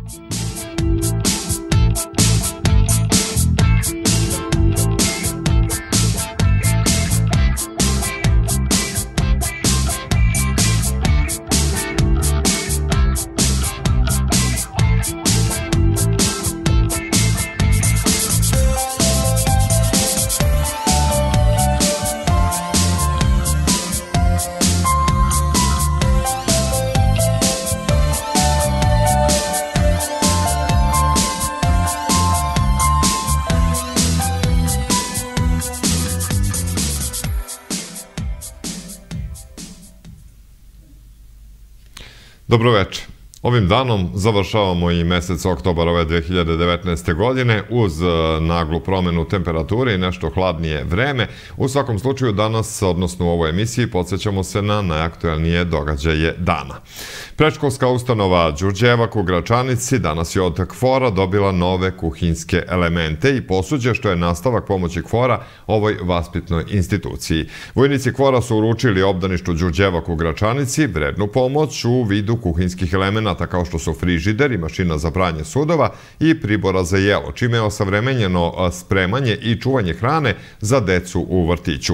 Dobro večer. Ovim danom završavamo i mesec oktobar ove 2019. godine uz naglu promenu temperature i nešto hladnije vreme. U svakom slučaju danas, odnosno u ovoj emisiji, podsjećamo se na najaktuelnije događaje dana. Predškolska ustanova Đurđevak u Gračanici danas je od KFOR-a dobila nove kuhinjske elemente i posuđe, što je nastavak pomoći KFOR-a ovoj vaspitnoj instituciji. Vojnici KFOR-a su uručili obdaništu Đurđevak u Gračanici vrednu pomoć u vidu kuhinjskih elemenata kao što su frižider i mašina za pranje sudova i pribora za jelo, čime je osavremenjeno spremanje i čuvanje hrane za decu u vrtiću.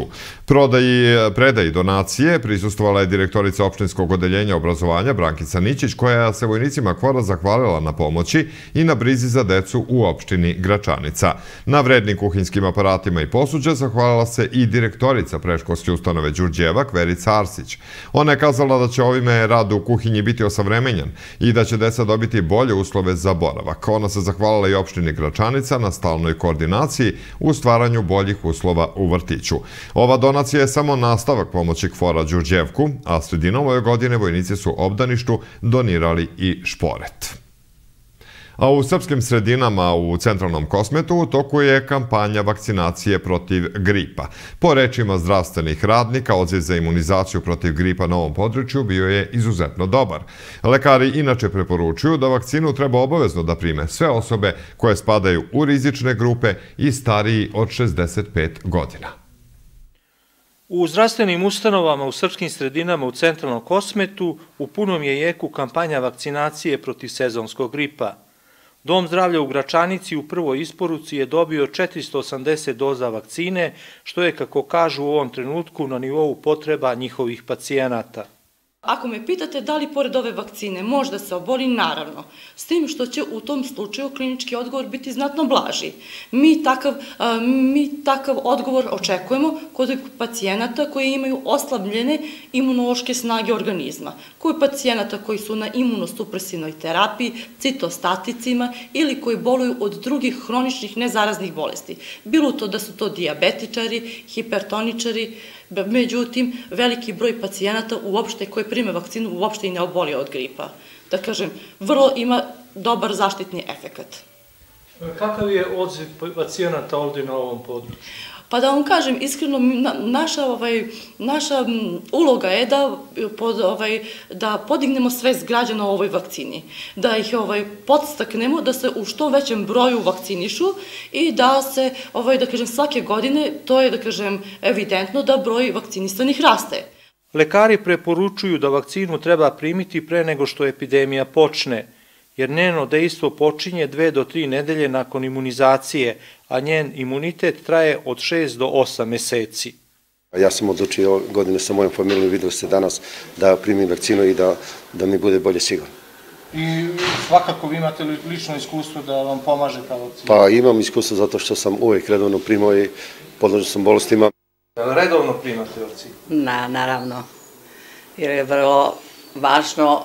Predaji donacije prisustvovala je direktorica opštinskog odeljenja obrazovanja Brankica Nićić, koja se vojnicima KFOR-a zahvalila na pomoći i na brizi za decu u opštini Gračanica. Na vrednim kuhinjskim aparatima i posuđe zahvalila se i direktorica predškolske ustanove Đurđevak Verica Arsić. Ona je kazala da će ovime rad u kuhinji biti osavremenjen i da će deca dobiti bolje uslove za boravak. Ona se zahvalila i opštini Gračanica na stalnoj koordinaciji u stvaranju boljih uslova u vrtiću. Ova donacija je samo nastavak pomoći KFOR-a Đurđevku, a sredinom ove godine vojnici su obdaništu donirali i šporet. A u srpskim sredinama u centralnom Kosmetu u toku je kampanja vakcinacije protiv gripa. Po rečima zdravstvenih radnika, odziv za imunizaciju protiv gripa na ovom području bio je izuzetno dobar. Lekari inače preporučuju da vakcinu treba obavezno da prime sve osobe koje spadaju u rizične grupe i stariji od 65 godina. U zdravstvenim ustanovama u srpskim sredinama u centralnom Kosmetu u punom je jeku kampanja vakcinacije protiv sezonskog gripa. Dom zdravlja u Gračanici u prvoj isporuci je dobio 480 doza vakcine, što je, kako kažu u ovom trenutku, na nivou potreba njihovih pacijenata. Ako me pitate da li pored ove vakcine može da se oboli, naravno, s tim što će u tom slučaju klinički odgovor biti znatno blaži. Mi takav odgovor očekujemo kod pacijenata koji imaju oslabljene imunološke snage organizma, kod pacijenata koji su na imunosupresivnoj terapiji, citostaticima ili koji boluju od drugih hroničnih nezaraznih bolesti. Bilo to da su to dijabetičari, hipertoničari. Međutim, veliki broj pacijenata uopšte koji prime vakcinu uopšte i ne oboli od gripa. Da kažem, vrlo ima dobar zaštitni efekat. Kakav je odziv pacijenata ovdje na ovom području? Pa da vam kažem, iskreno, naša uloga je da podignemo svest građana o ovoj vakcini, da ih podstaknemo da se u što većem broju vakcinišu i da se, da kažem, svake godine, to je, da kažem, evidentno da broj vakcinisanih raste. Lekari preporučuju da vakcinu treba primiti pre nego što epidemija počne, jer njeno dejstvo počinje 2 do 3 nedelje nakon imunizacije, a njen imunitet traje od 6 do 8 meseci. Ja sam odlučio godine sa mojom familijom, vidio ste danas, da primim vakcinu i da mi bude bolje sigurno. I svakako vi imate lično iskustvo da vam pomaže ta vakcina? Pa imam iskustvo zato što sam uvijek redovno primao i podložen sam bolestima. Redovno primate vakcinu? Naravno, jer je vrlo važno.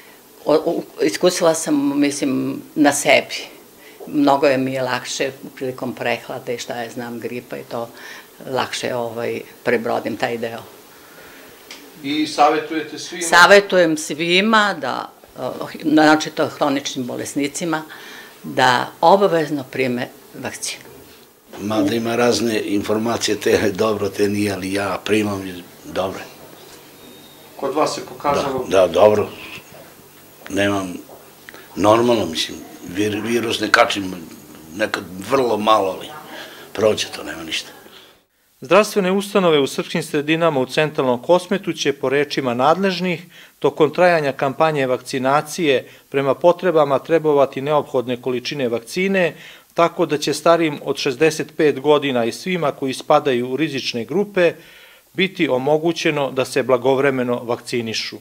Iskusila sam, mislim, na sebi. Mnogo mi je lakše prilikom prehlade, šta je znam, gripa i to lakše prebrodim taj deo. I savjetujete svima? Savjetujem svima, naročito hroničnim bolesnicima, da obavezno prime vakcinu. Mada ima razne informacije, te je dobro, te nije, ali ja primam dobre. Kod vas se pokazalo? Da, dobro. Nemam, normalno, mislim, virus ne kačim, nekad vrlo malo, ali prođe to, nema ništa. Zdravstvene ustanove u srpskim sredinama u centralnom Kosmetu će, po rečima nadležnih, tokom trajanja kampanje vakcinacije prema potrebama trebovati neophodne količine vakcine, tako da će starijim od 65 godina i svima koji spadaju u rizične grupe biti omogućeno da se blagovremeno vakcinišu.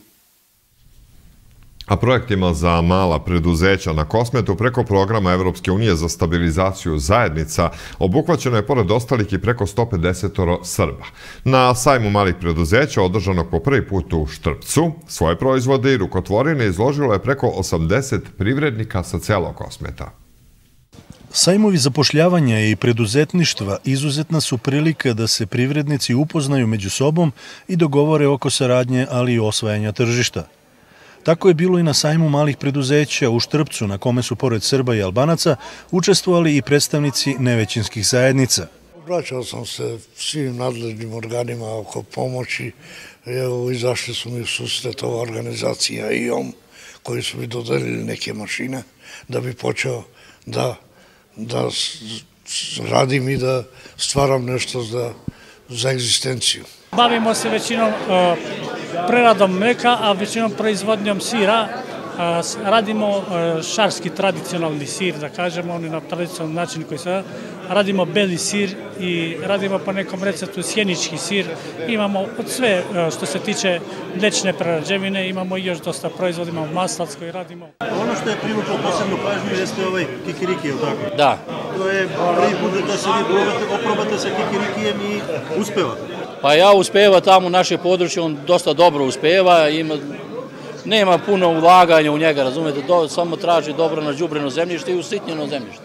A projektima za mala preduzeća na Kosmetu preko programa Evropske unije za stabilizaciju zajednica obuhvaćeno je pored ostalih i preko 150 Srba. Na sajmu malih preduzeća održanog po prvi put u Štrpcu svoje proizvode i rukotvorine izložilo je preko 80 privrednika sa celog Kosmeta. Sajmovi zapošljavanja i preduzetništva izuzetna su prilika da se privrednici upoznaju među sobom i dogovore oko saradnje, ali i osvajanja tržišta. Tako je bilo i na sajmu malih preduzeća u Štrpcu, na kome su pored Srba i Albanaca učestvovali i predstavnici nevećinskih zajednica. Obraćao sam se svim nadležnim organima oko pomoći. Evo, izašli su mi u susret ova organizacija IOM, koji su mi dodelili neke mašine da bi počeo da radim i da stvaram nešto za egzistenciju. Bavimo se većinom preradom mleka, a većinom proizvodnjom sira. Radimo šarski tradicionalni sir, da kažemo, on je na tradicionalni način koji se radimo beli sir i radimo po nekom receptu sjenički sir. Imamo od sve što se tiče mlečne prerađevine, imamo i još dosta proizvoda, imamo maslac koji radimo. Ono što je privuklo posebnu pažnju jeste ovaj kikiriki, je li tako? Da. To je prvi put da se vi oprobate sa kikirikijem i uspeva. Pa ja uspeva tamo u naše područje, on dosta dobro uspeva, nema puno ulaganja u njega, razumete, samo traži dobro nađubreno zemljište i usitnjeno zemljište.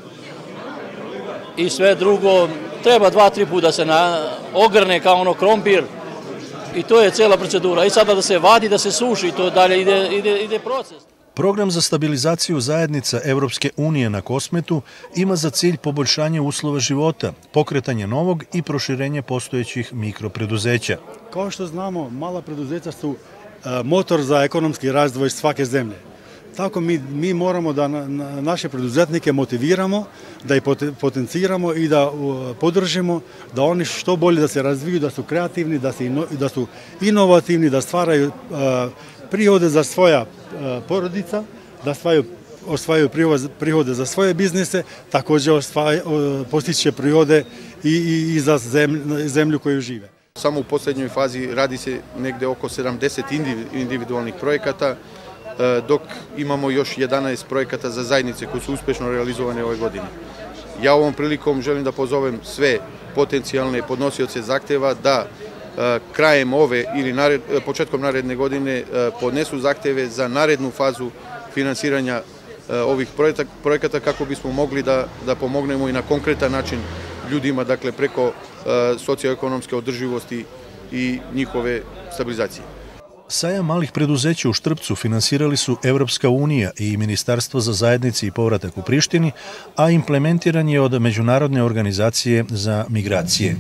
I sve drugo, treba 2-3 puta da se ogrne kao ono krompir i to je cela procedura. I sada da se vadi, da se suši, to dalje ide proces. Program za stabilizaciju zajednica Evropske unije na Kosmetu ima za cilj poboljšanje uslova života, pokretanje novog i proširenje postojećih mikropreduzeća. Kao što znamo, mala preduzeća su motor za ekonomski razvoj svake zemlje. Tako mi moramo da naše preduzetnike motiviramo, da ih potenciramo i da podržimo, da oni što bolje da se razviju, da su kreativni, da su inovativni, da stvaraju prihode za svoja porodica, da osvajaju prihode za svoje biznise, također postiće prihode i za zemlju koju žive. Samo u posljednjoj fazi radi se negde oko 70 individualnih projekata, dok imamo još 11 projekata za zajednice koji su uspešno realizovane ove godine. Ja ovom prilikom želim da pozovem sve potencijalne podnosioce zahteva da krajem ove ili početkom naredne godine podnesu zahteve za narednu fazu finansiranja ovih projekata kako bismo mogli da pomognemo i na konkretan način ljudima, dakle preko socioekonomske održivosti i njihove stabilizacije. Sajam malih preduzeća u Štrpcu finansirali su Evropska unija i Ministarstvo za zajednici i povratak u Prištini, a implementiran je od Međunarodne organizacije za migracije.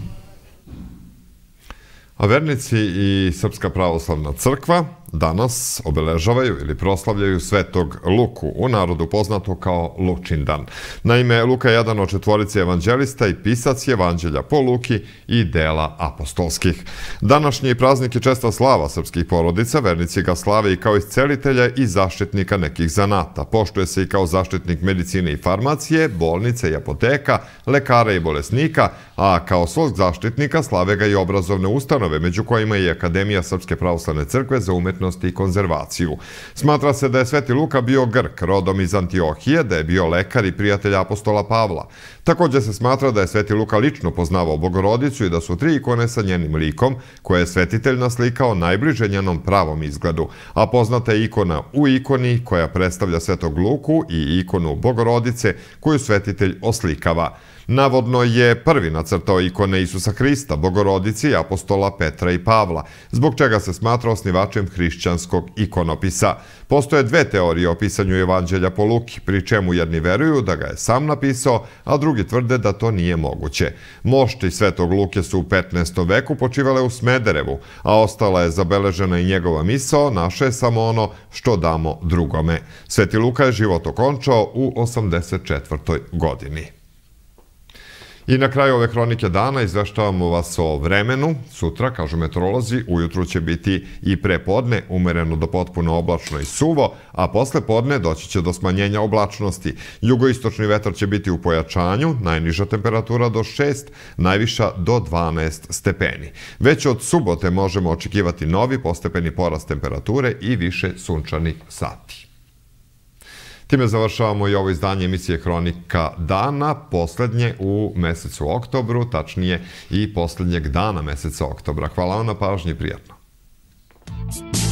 A vernici i Srpska pravoslavna crkva danas obeležavaju ili proslavljaju Svetog Luku, u narodu poznato kao Lučindan. Naime, Luka je jedan od četvorice evanđelista i pisac evanđelja po Luki i dela apostolskih. Današnji praznik je česta slava srpskih porodica, vernici ga slave i kao iscelitelja i zaštitnika nekih zanata. Poštuje se i kao zaštitnik medicine i farmacije, bolnice i apoteka, lekara i bolesnika, a kao svog zaštitnika slave ga i obrazovne ustanove, među kojima je i Akademija Srpske pravoslavne crkve za umetnost i konzervaciju. Smatra se da je Sveti Luka bio Grk, rodom iz Antiohije, da je bio lekar i prijatelj apostola Pavla. Također se smatra da je Sveti Luka lično poznavao Bogorodicu i da su 3 ikone sa njenim likom, koje je svetitelj naslikao najbliže njenom pravom izgledu, a poznata je ikona u ikoni koja predstavlja Svetog Luku i ikonu Bogorodice koju svetitelj oslikava. Navodno je prvi nacrtao ikone Isusa Hrista, Bogorodici, apostola Petra i Pavla, zbog čega se smatra osnivačem hrišćanskog ikonopisa. Postoje 2 teorije o pisanju evanđelja po Luki, pri čemu jedni veruju da ga je sam napisao, a drugi tvrde da to nije moguće. Mošti Svetog Luke su u 15. veku počivale u Smederevu, a ostala je zabeležena i njegova misao, naše je samo ono što damo drugome. Sveti Luka je život okončao u 84. godini. I na kraju ove hronike dana izveštavamo vas o vremenu. Sutra, kažu meteorolozi, ujutru će biti i pre podne umereno do potpuno oblačno i suvo, a posle podne doći će do smanjenja oblačnosti. Jugoistočni vetar će biti u pojačanju, najniža temperatura do 6, najviša do 12 stepeni. Već od subote možemo očekivati novi postepeni porast temperature i više sunčanih sati. Time završavamo i ovo izdanje emisije Hronika dana, poslednje u mesecu oktobru, tačnije i poslednjeg dana meseca oktobra. Hvala vam na pažnji i prijatno.